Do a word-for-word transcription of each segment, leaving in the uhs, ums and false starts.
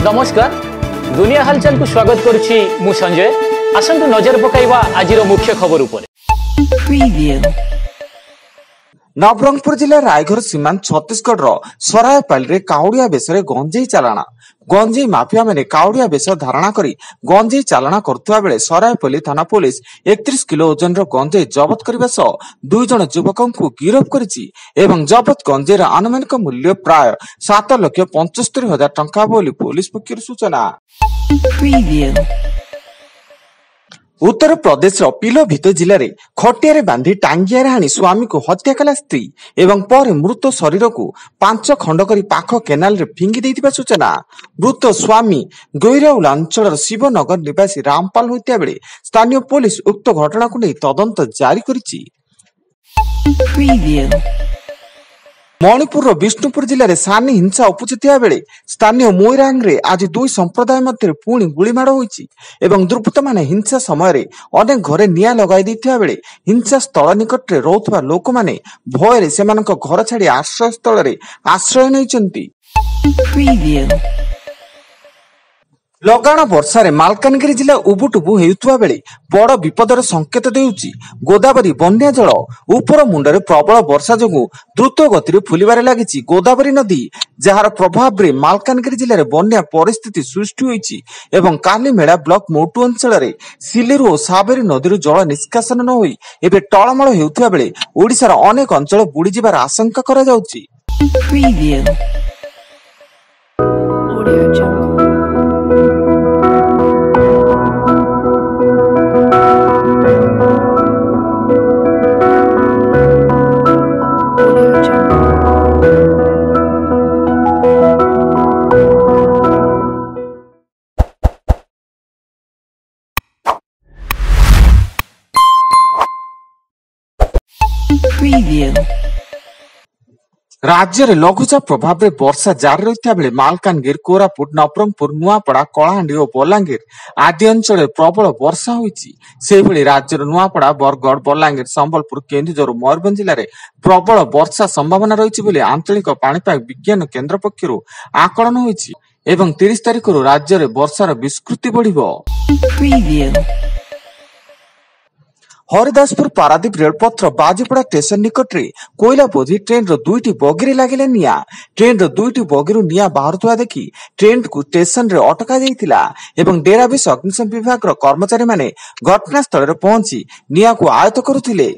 नमस्कार दुनिया हालचाल को स्वागत करुछि मु संजय। आसंतु नजर पकाइबा आजिर मुख्य खबर उपरे। नवरंगपुर जिला रायघर सीमांत छत्तीसगढ़ सरायपाली काउड़िया बेस गंजेई चालाण गंजेई माफिया मैंने काउड़िया बेस धारणा करी गंजेई चालाण करथुवा बेले सरायपाली थाना पुलिस एकतीस किलो ओजन गंजेई जबत करने सह दुई जन युवकों को गिरफ्त करिछि एवं जबत गंजेईर आनुमानिक मूल्य प्राय सात लक्ष पंचस्तरी हजार टंका बोली पुलिस पक्षर सूचना। उत्तर प्रदेश पीलभीत जिले में खटिया बांधी टांगिया हाणी स्वामी को हत्या कला स्त्री एवं पर मृत शरीर को पांच खंड कर पाख केनाल रे फिंगी देइथिबा सूचना। मृत स्वामी गैराउला अंचल शिवनगर निवासी रामपाल होता बेले स्थानीय पुलिस उक्त घटना को नहीं तदंत जारी करिछि। मणिपुर विष्णुपुर जिले में सानी हिंसा उपजिता बेले स्थानीय मोईरांग रे आज दुई संप्रदाय मध्य पुणी गुलीमाड़ होइछि एवं दुर्बृत्त माने हिंसा समय अनेक घरे निया लगाई देथिबा बेले हिंसा स्थल निकट रे रहउथबा लोक माने भय से घर छाड़ी आश्रय स्थल रे आश्रय नैचंती। लगाण वर्षा रे मालकानगिरी जिला उबुटुबु हेउथुवा बेले बड़ विपदर संकेत देउछि। गोदावरी बन्या जल उपर मुंडरे प्रबल वर्षा जोगु द्रुत गति फुलिबारे लागिछि गोदावरी नदी, जार प्रभाव रे मालकानगिरी जिले में बन्या परिस्थिति सृष्टि होइछि एवं कालीमेला ब्लॉक मोटू अंचल रे सिलेरु और साबेरी नदी जल निष्कासन न होई एबे टळमळ हेउथुवा बेले ओडिसार अनेक अंचल बुडी जिबार आशंका करा जाउछि। राज्य में लघुचाप प्रभाव में वर्षा जारी रही बेले मालकानगिरी, कोरापुट, नवरंगपुर, नुआपड़ा, कलाहांडी और बलांगीर आदि अंचल प्रबल वर्षा होइछि। सेहिभଳି राज्यर नुआपड़ा, बरगड़, बलांगीर, संबलपुर, केन्दुझर और मयूरभंज जिले में प्रबल वर्षा संभावना रही बोली आंचलिक पाणीपाग विज्ञान केन्द्र पक्षर आकलन होइछि एवं तीस तारिख राज्य में वर्षार विस्तृति बढ़िबो। हरिदासपुर पारादीप रेलपथ बाजीपड़ा स्टेशन निकट में कोयला बोझी ट्रेन दुईटी बगिरे लगिले निया। ट्रेन दुईटी बगिरु निया बाहरुवा देखि ट्रेन को स्टेशन रे अटका जाइतिला एवं डेराबिस अग्निशम विभाग कर्मचारी माने घटनास्थल रे पहुंची निया को आयत्त करुथिले।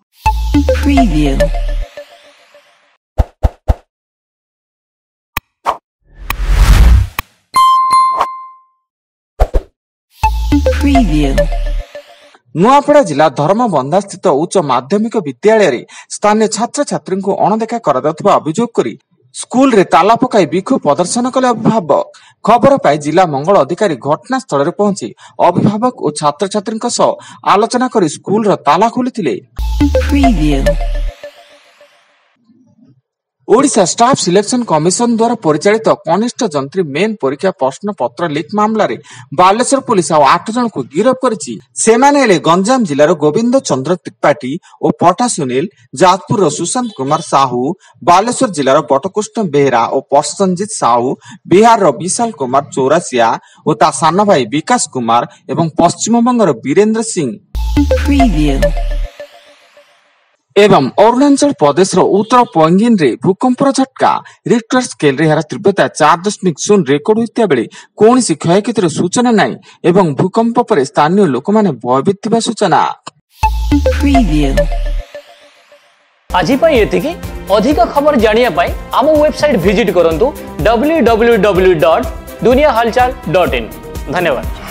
नुआपड़ा जिला धर्मबंधा स्थित उच्च माध्यमिक विद्यालय रे स्थानीय छात्र छात्री को अणदेखा कराଯାउथबा अभियोग करी स्कूल रे ताला पकाई विक्षोभ प्रदर्शन कले अभिभावक। खबर पाई जिला मंगल अधिकारी घटनास्थल रे पहुंची अभिभावक और छात्र छात्री सह आलोचना करी स्कूल रो ताला खोलिथिले। ओडिशा स्टाफ सिलेक्शन कमिशन द्वारा परिचालित कनिष्ठ जंत्री मेन परीक्षा प्रश्न पत्र लीक मामला रे बालेश्वर पुलिस आठ जन को गिरफ्त करिछि। सेमाने हेले गंजाम जिलार गोविंद चंद्र त्रिपाठी और पटा सुनील, जाजपुर सुशांत कुमार साहू, बालेश्वर जिलार बटकृष्ण बेहरा और प्रसन्नजीत साहू, बिहार विशाल कुमार चौरासिया और ता सानो भाई विकास कुमार एवं पश्चिम बंगर वीरेंद्र सिंह एवं अरुणाचल प्रदेश उत्तर पंगिन रे भूकंपर झटका रिक्टर स्केल रे तीव्रता चार दशमिक शून्य रेकर्ड होता बेले कौन क्षयक्षतिर सूचना नहीं एवं भूकंप पर स्थानीय लोक माने भयभीत थिबा सूचना। आज एतिकी अधिक खबर जानिया पाई आम वेबसाइट विजिट करंतु W W W dot Duniya Halchal dot in. धन्यवाद।